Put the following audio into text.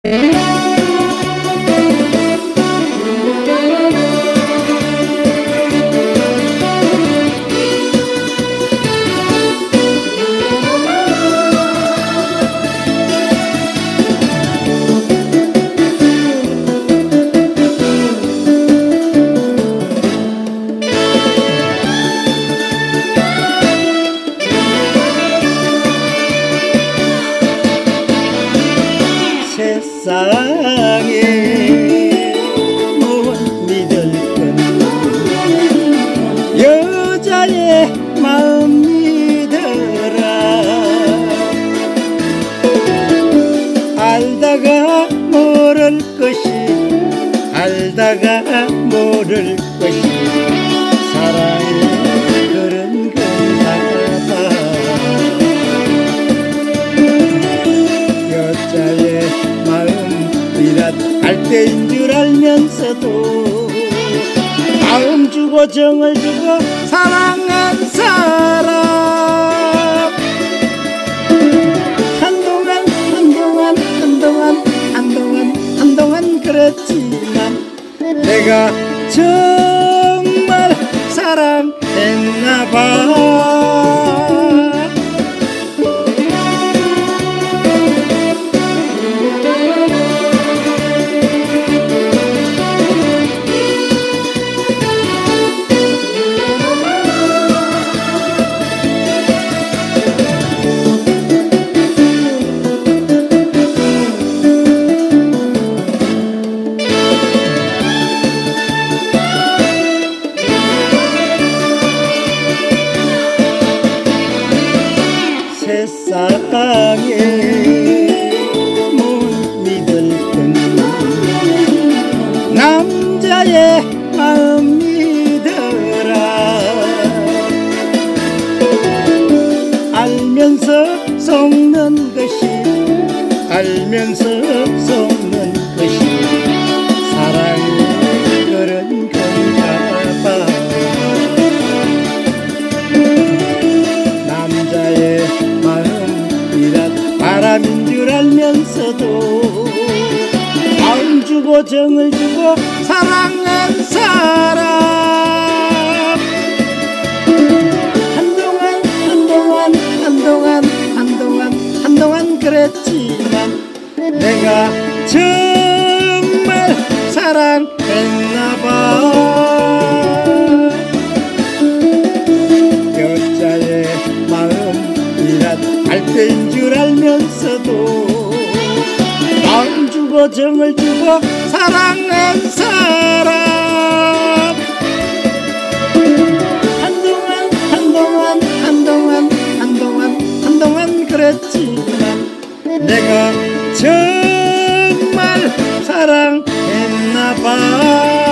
세상에 못 믿을 건 여자의 마음 믿어라. 알다가 모를 것이 알다가 모를 것이 사랑의 그런 건가 봐. 여자의 마음이란 갈 때인 줄 알면서도 마음 주고 정을 주고 사랑한 사람 한동안 그랬지만 내가 정말 사랑했나 봐. 세상에 못 믿을 건 남자의 마음 믿어라. 알면서 속는 것이 사랑이 그런 건가 봐. 남자의 마음이란 바람인 줄 알면서도 마음 주고 정을 주고 사랑한 사람 한동안 그랬지만 내가 정말 사랑했나 봐. 여자의 마음이란 갈 때인 줄 알면서도 마음 주고 정을 주고 사랑한 사람 한동안 그랬지만 내가 정말 사랑했나 봐.